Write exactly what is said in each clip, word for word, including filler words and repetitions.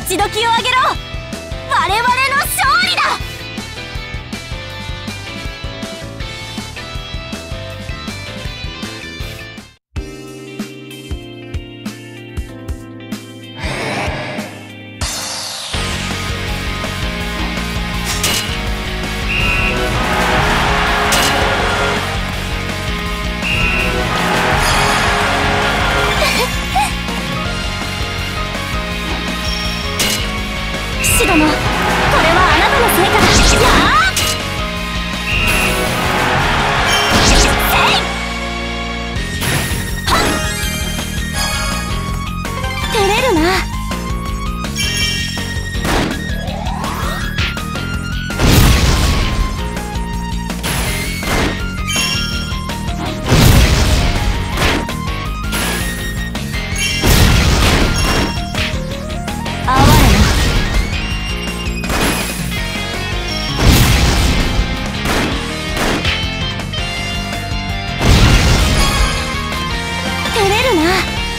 ちどきをあげろ。我々の勝利だ。騎士殿、これはあなたの成果だ。やあ照れるな。哀れな。照れるな。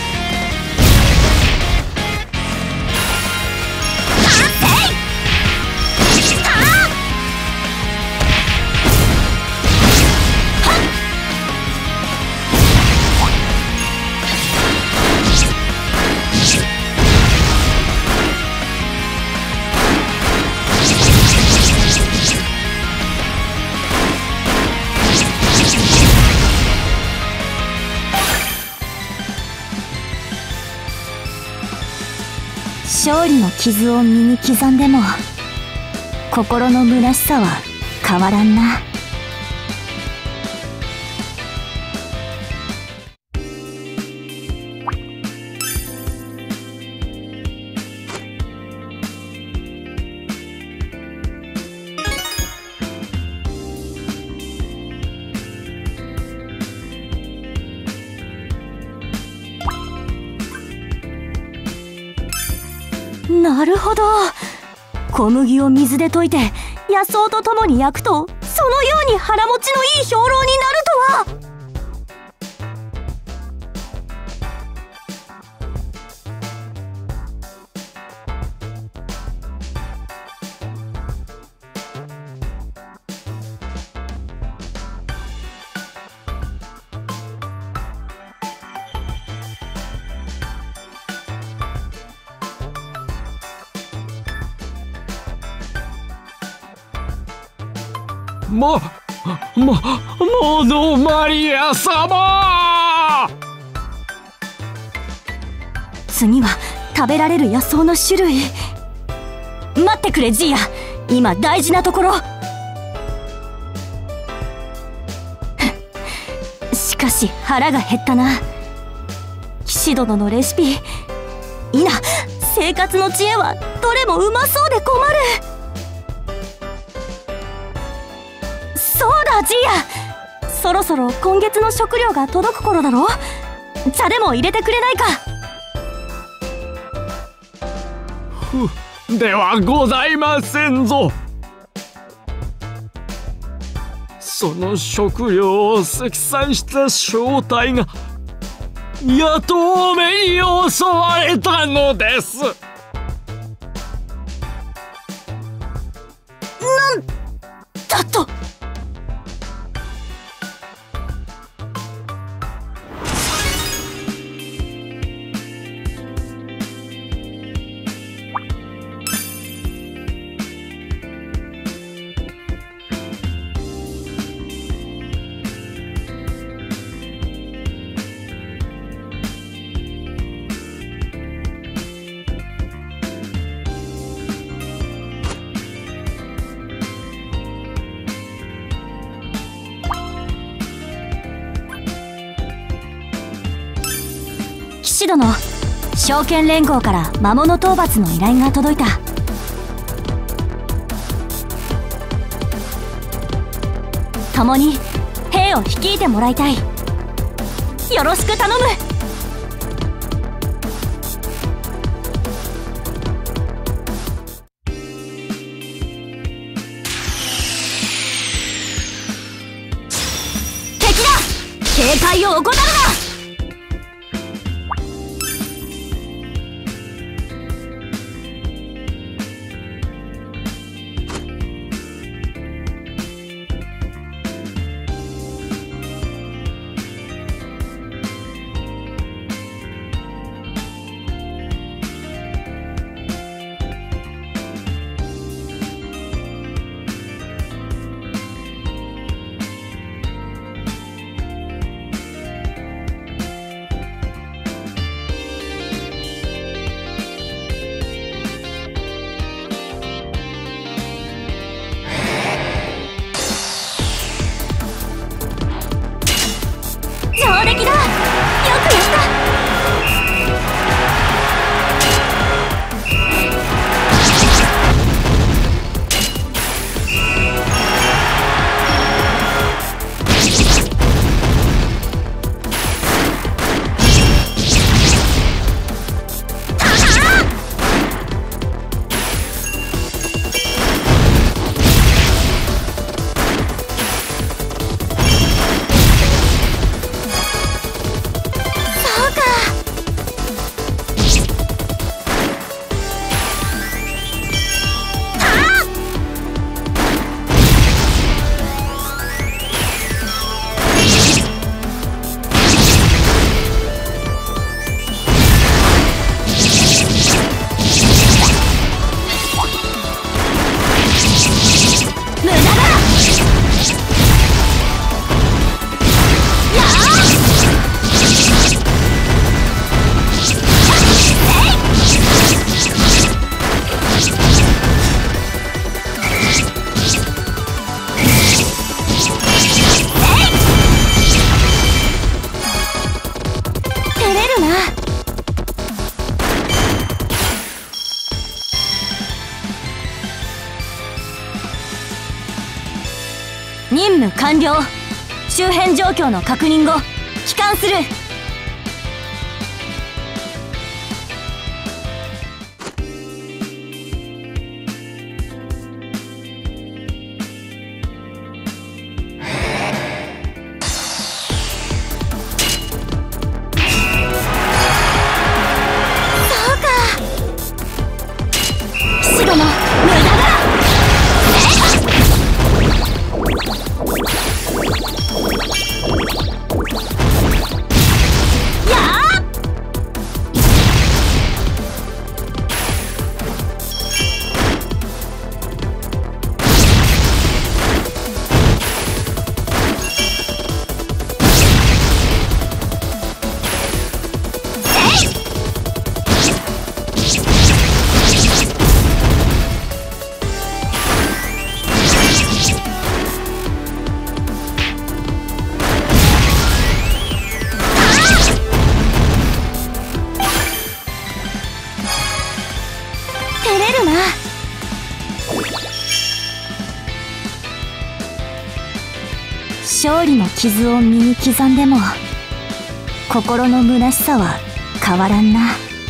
勝利の傷を身に刻んでも心の虚しさは変わらんな。なるほど。小麦を水で溶いて野草とともに焼くとそのように腹持ちのいい兵糧になるとは。 ま、ま、モノマリア様！ 次は食べられる野草の種類。待ってくれジーヤ、今大事なところ。しかし腹が減ったな。騎士殿のレシピいな、生活の知恵はどれもうまそうで困る。そうだジーヤ、そろそろ今月の食料が届く頃だろ。茶でも入れてくれないか。 ふ、ではございませんぞ。その食料を積載した正体がやとおめに襲われたのです。 なんだと。騎士殿、証券連合から魔物討伐の依頼が届いた。共に兵を率いてもらいたい。よろしく頼む。敵だ！警戒を怠るな！ 任務完了。周辺状況の確認後帰還する。勝利の傷を身に刻んでも心の虚しさは変わらんな。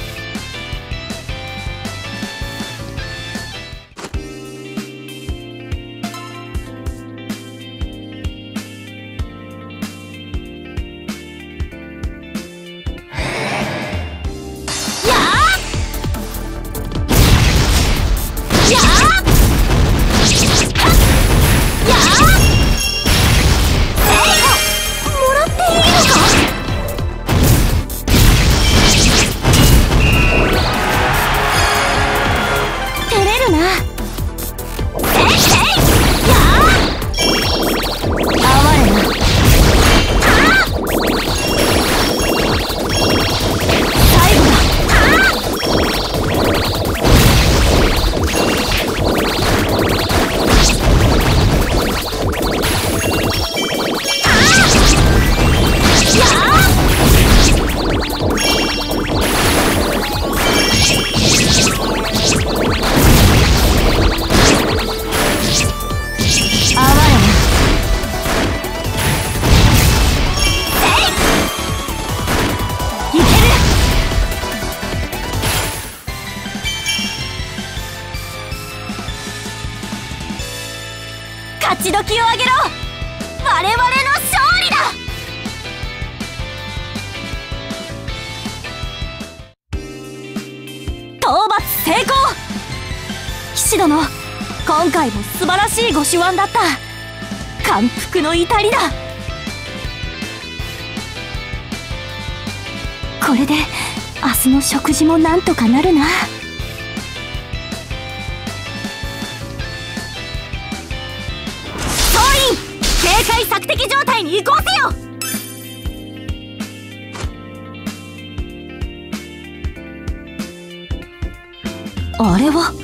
勝ち時をあげろ。我々の勝利だ。討伐成功。騎士殿、今回も素晴らしいご手腕だった。感服の至りだ。これで明日の食事もなんとかなるな。警戒索敵状態に移行せよ。あれは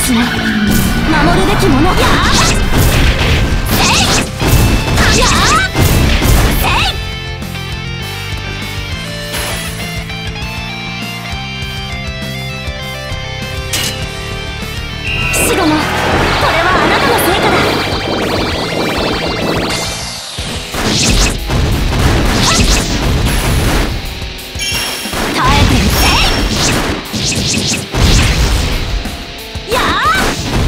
私の守るべきもの。やー騎士殿、これはあなたの成果だ。耐えてみて。やー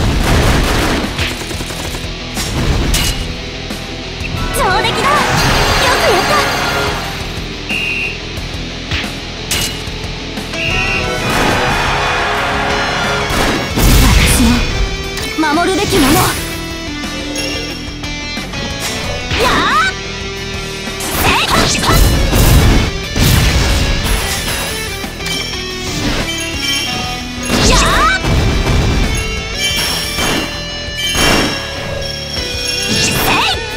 上出来だ。よくやった。守るべきもの。やあえいはっはっやあえい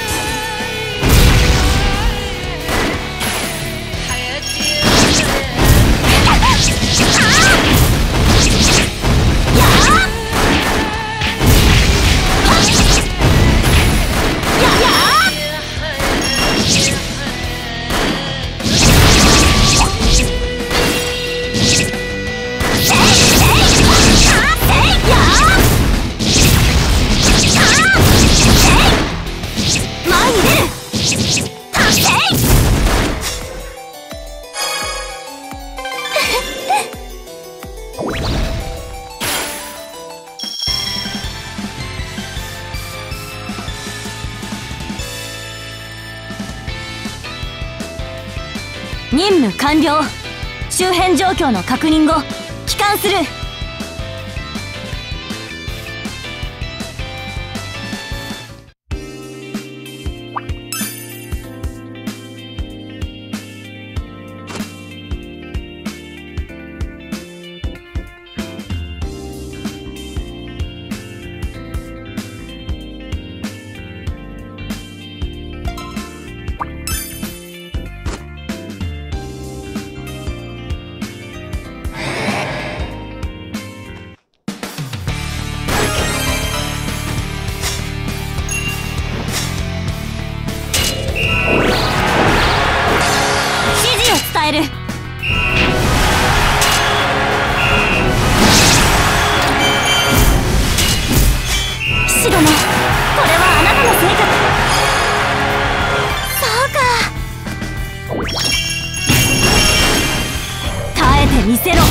任務完了。周辺状況の確認後帰還する。伝える。騎士殿、これはあなたの成果。そうか。耐えてみせろ。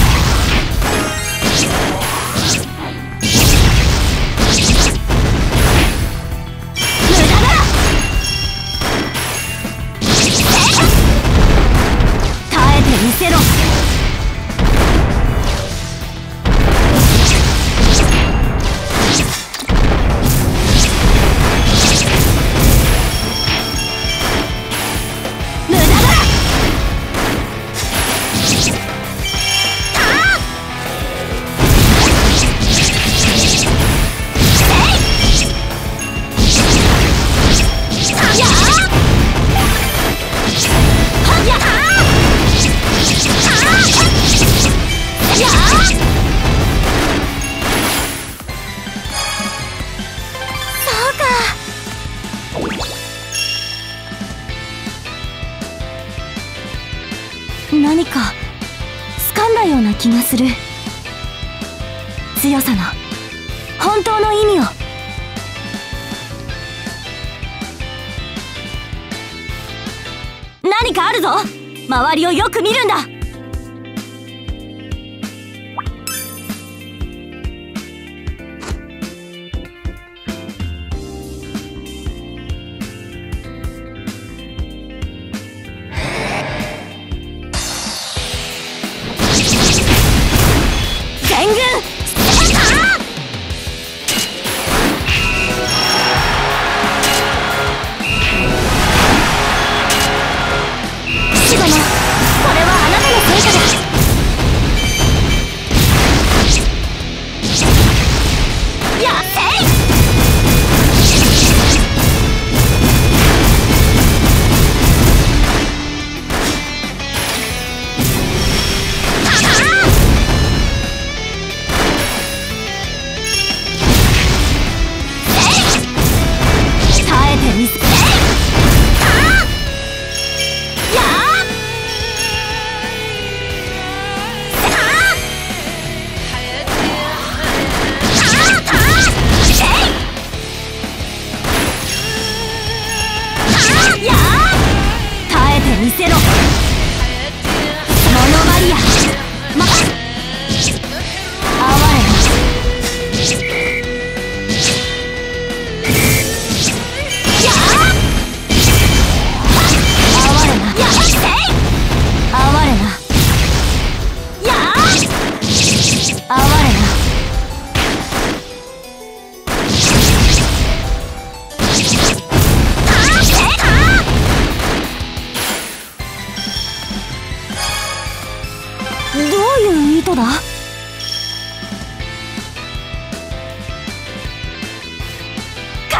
無駄だ。見せろ。無駄だ。何か掴んだような気がする。強さの本当の意味を。何かあるぞ。周りをよく見るんだ。全軍騎士殿、これはあなたの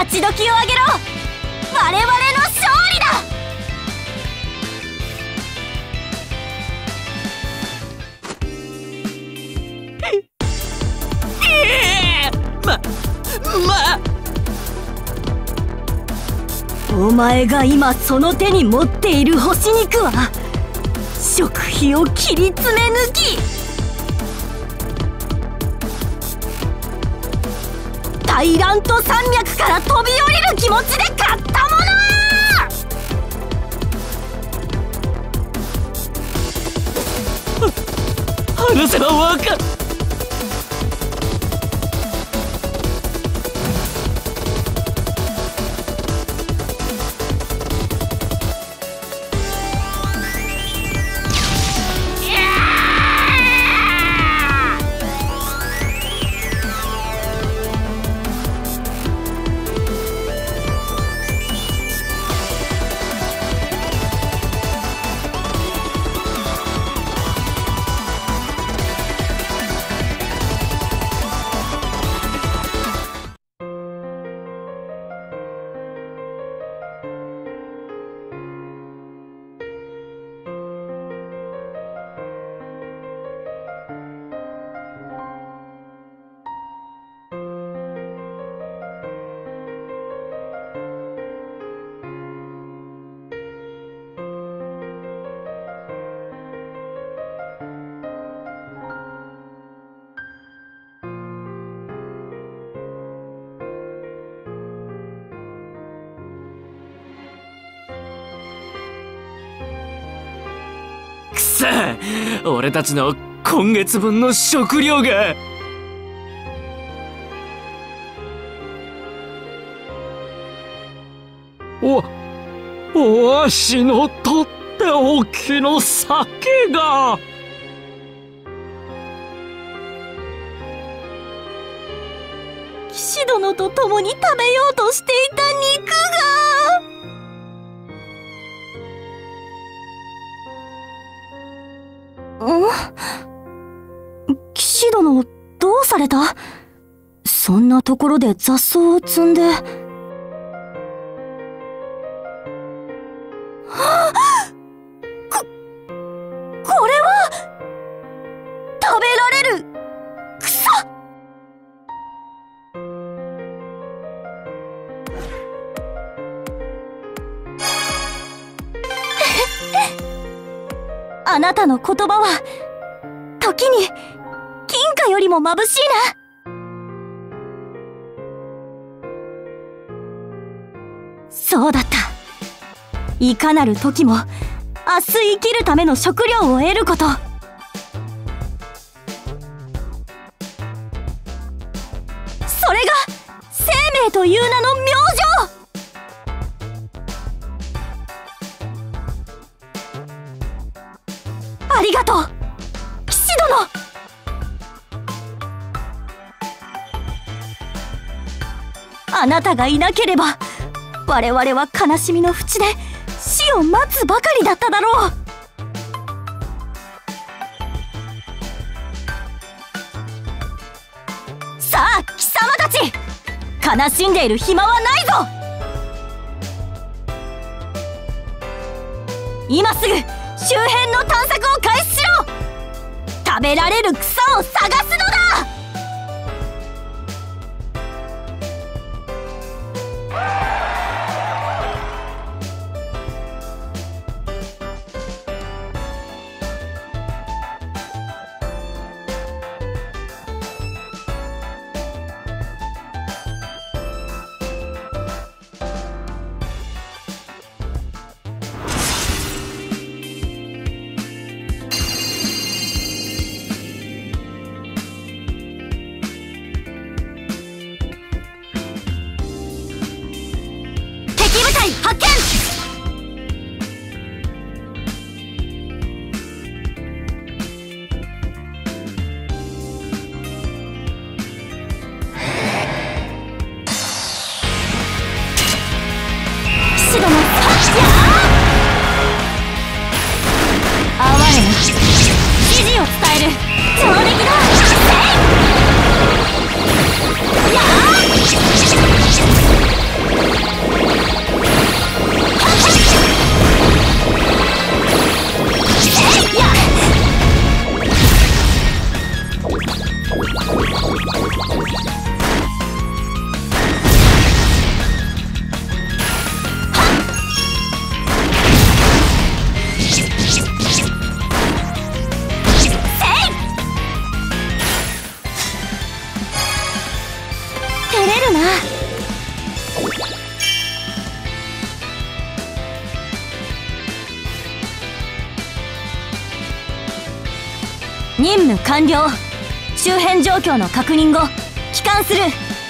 勝ち時をあげろ。我々の勝利だ。 ま、まお前が今その手に持っている干し肉は食費を切り詰め抜きタイラント山脈から飛び降りる気持ちで買ったもの。話せばわかる。さあ、俺たちの今月分の食料が。お、わしのとっておきの酒が。 騎士殿と共に食べようとしていた肉が。ん？騎士殿、どうされた？そんなところで雑草を摘んで。はあ！こ、これは食べられる草！あなたの言葉は時に金貨よりも眩しいな。そうだった。いかなる時も明日生きるための食料を得ること、それが生命という名の明星。ありがとう、騎士殿。あなたがいなければ我々は悲しみの淵で死を待つばかりだっただろう。さあ貴様たち、悲しんでいる暇はないぞ。今すぐ周辺の探索を開始しろ。食べられる草を探すのだ。発見！騎士殿、やあ！哀れな指示を伝える上出来だ。やあ！ 務完了。周辺状況の確認後帰還する。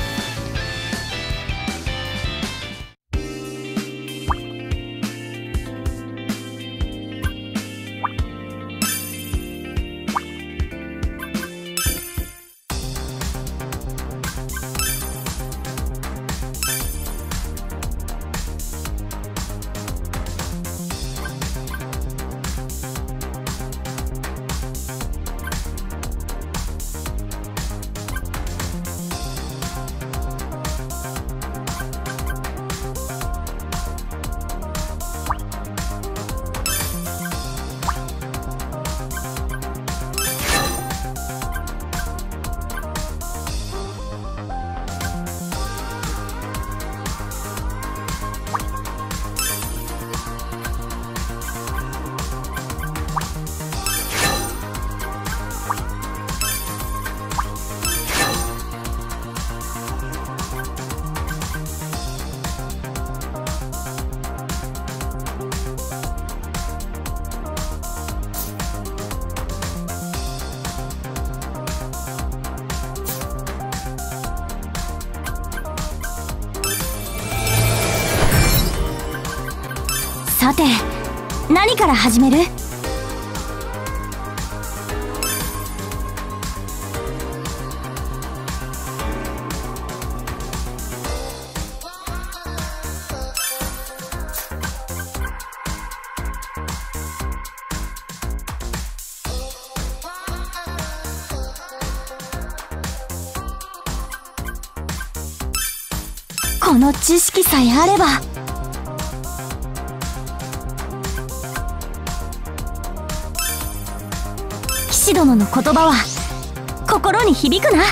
さて、何から始める？この知識さえあれば。騎士殿の言葉は心に響くな。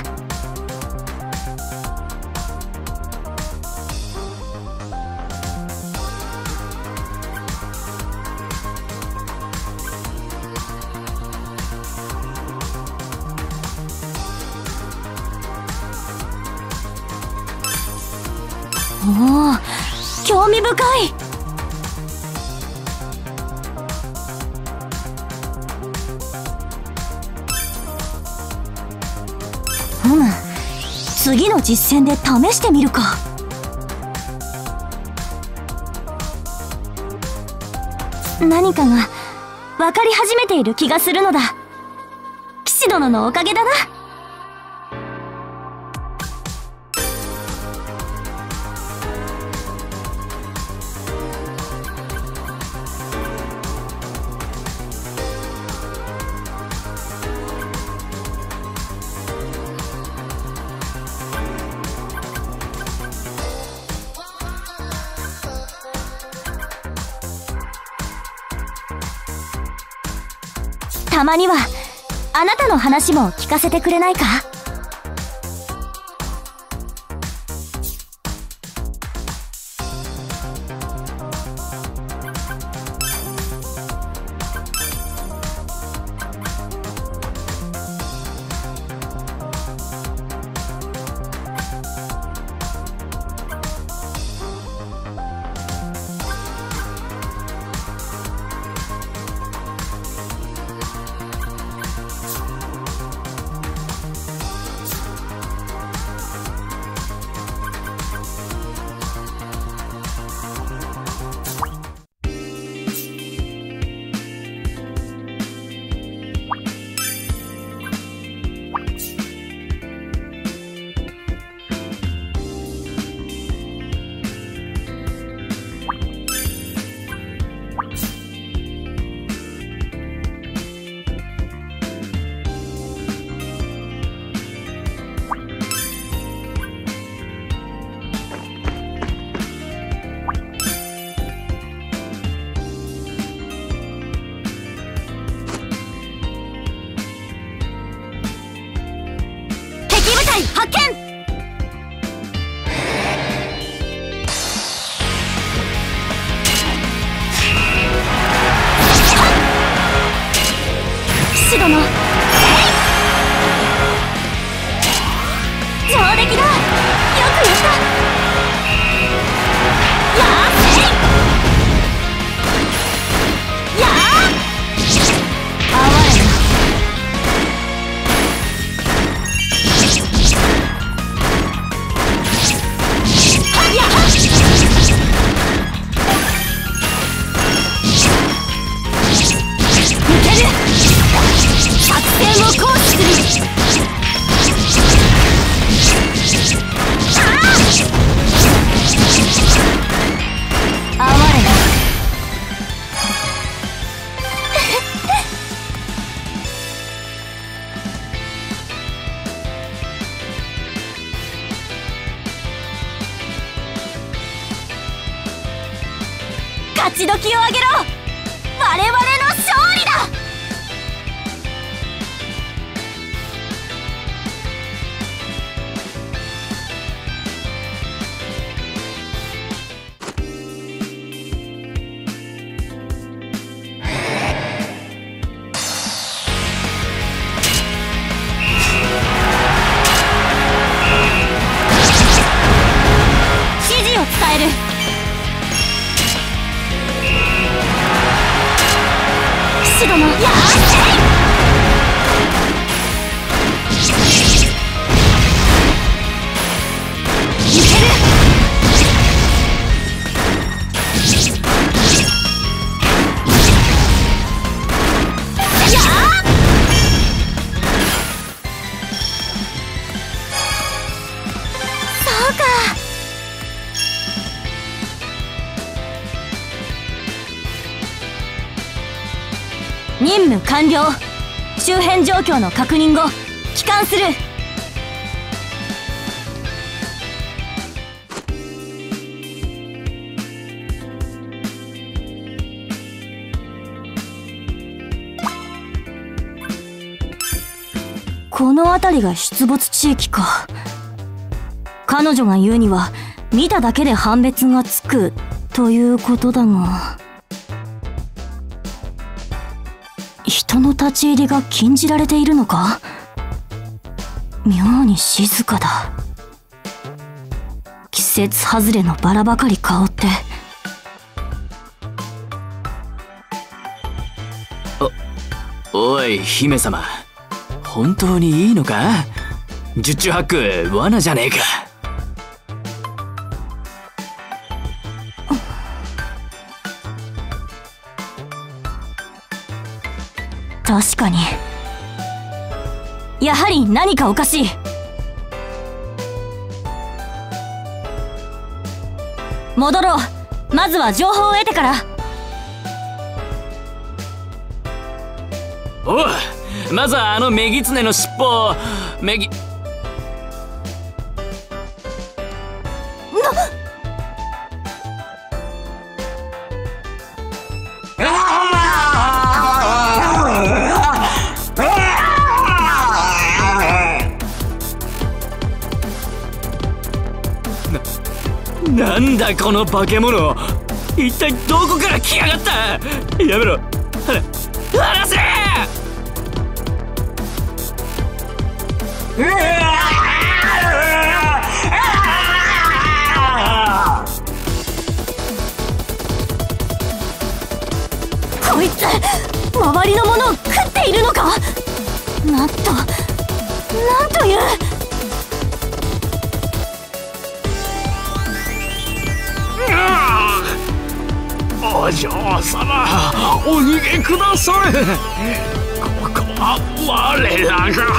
おお、興味深い。うむ、次の実戦で試してみるか。何かが分かり始めている気がするのだ。騎士殿のおかげだな。たまにはあなたの話も聞かせてくれないか？発見！騎士殿、上出来だ。よくやった。やーせいやーあわれな。 ちどきを上げろ。我々の勝利だ。指示を伝える。騎士殿、やーせい。いける。やー。そうか。任務完了。周辺状況の確認後帰還する。この辺りが出没地域か。彼女が言うには見ただけで判別がつくということだが、人の立ち入りが禁じられているのか。妙に静かだ。季節外れのバラばかり香って。 お、おい姫様、本当にいいのか。十中八九罠じゃねえか。 確かに。やはり何かおかしい。戻ろう。まずは情報を得てから。 おう、まずはあのメギツネの尻尾を。メギなんだこの化け物、一体どこから来やがった。やめろ、は離せ。 こいつ周りのものを食っているのか。なんとなんという。 お嬢様、お逃げください。ここは我らが。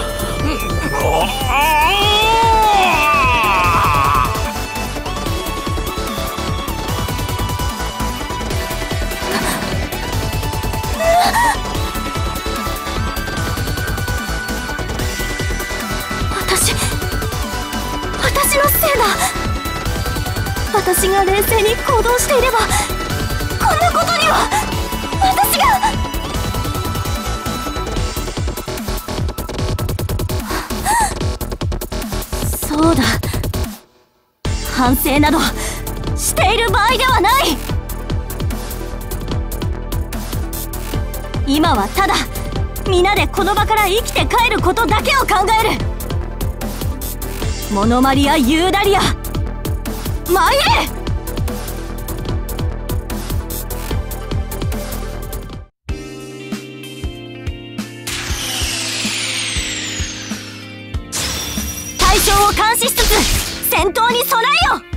私私のせいだ。私が冷静に行動していればこんなことには。私が。そうだ、反省などしている場合ではない。今はただ皆でこの場から生きて帰ることだけを考える。モノマリア・ユーダリア、参れ。対象を監視しつつ戦闘に備えよ。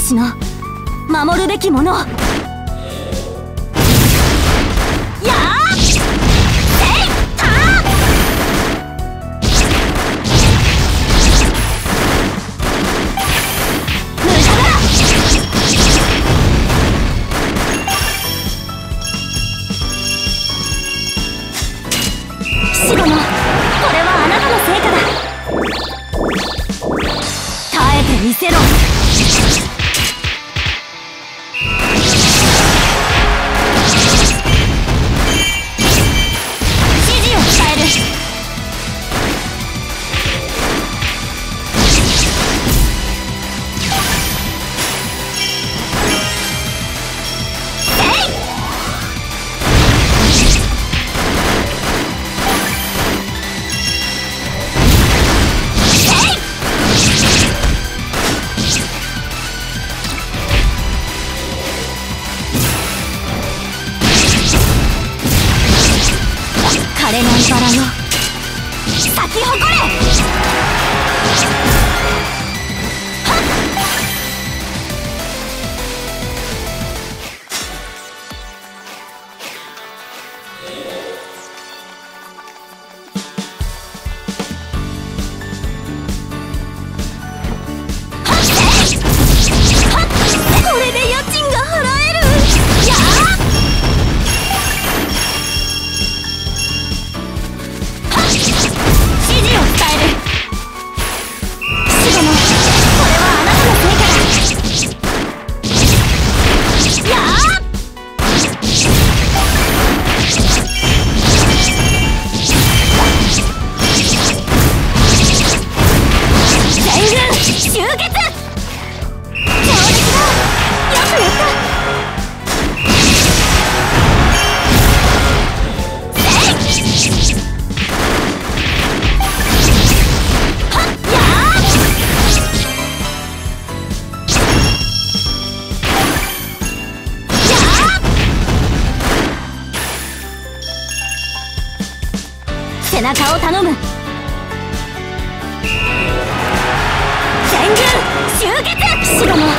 私の守るべきものを。やーせいたー無駄だ。騎士殿、これはあなたの成果だ。耐えてみせろ。枯れないバラよ、咲き誇れ。これで家賃が払える。やー背中を頼む。全軍集結。騎士殿、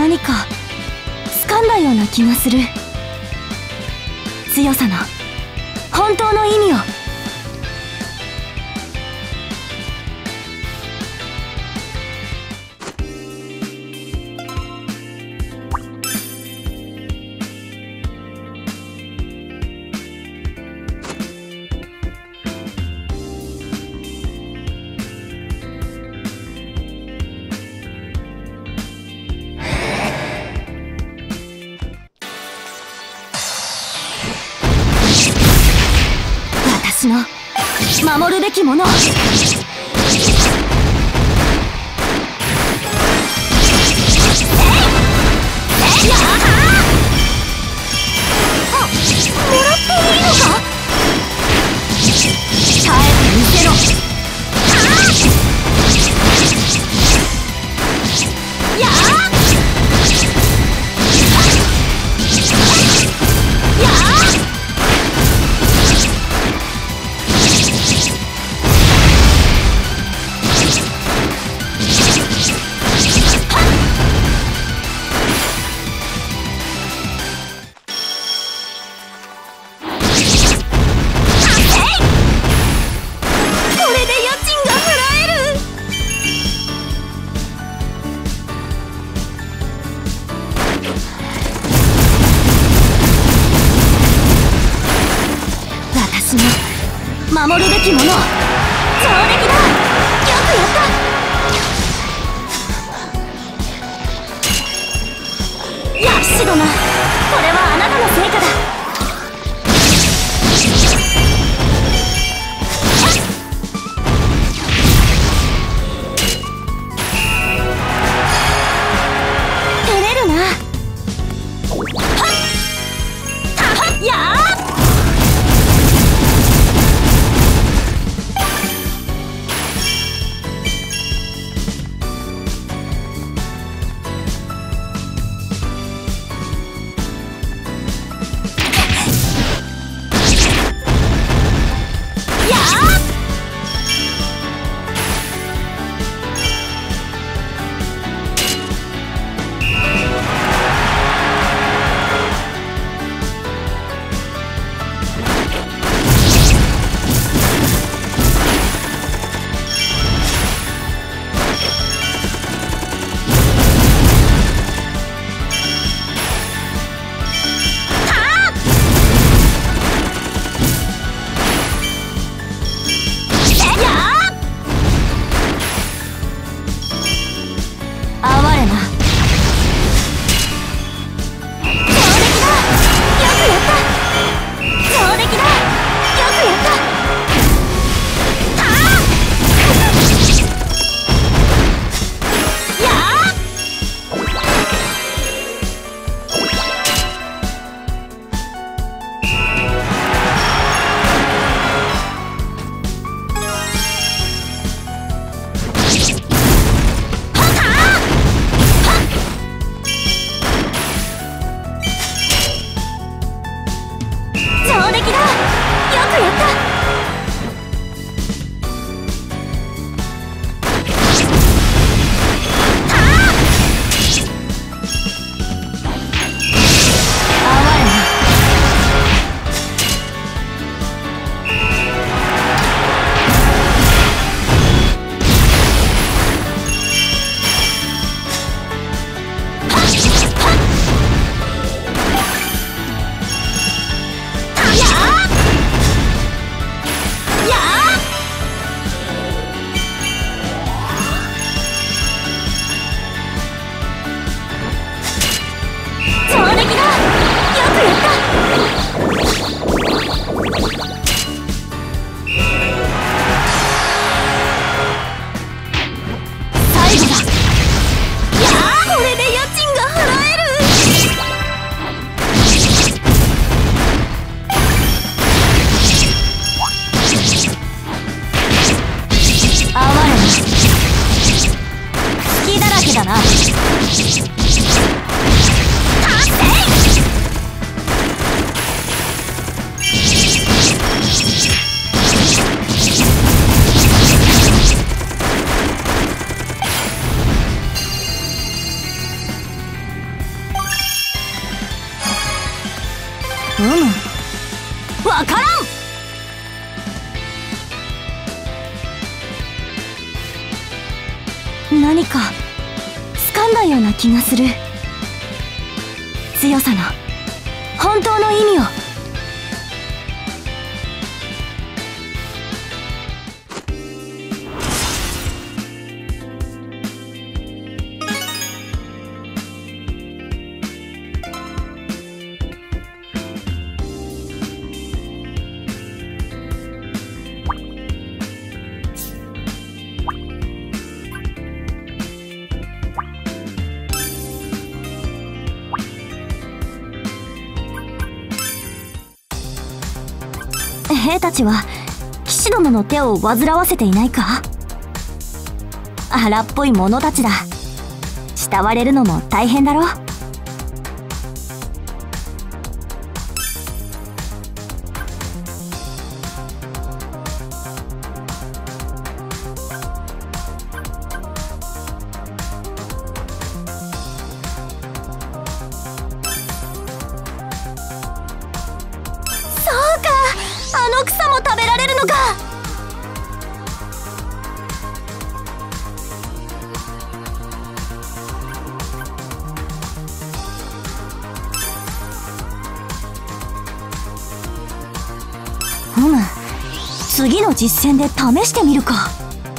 何か掴んだような気がする。強さの本当の意味を。私の守るべきもの。守るべきもの。上出来だ。よくやった。ヤクシ殿、これはあなたの成果だ。照れるな。はっはっやー。 何か掴んだような気がする。強さの本当の意味を。兵たちは騎士殿の手を煩わせていないか？荒っぽい者たちだ。慕われるのも大変だろ。そうか、あの草も食べられるのか。うむ、次の実戦で試してみるか。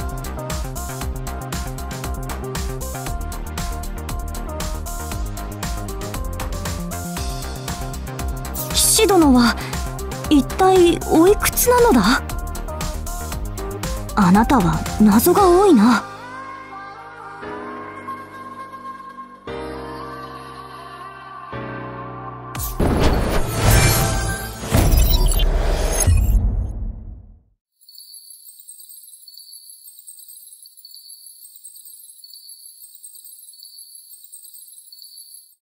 騎士殿は一体おいくつなのだ？あなたは謎が多いな。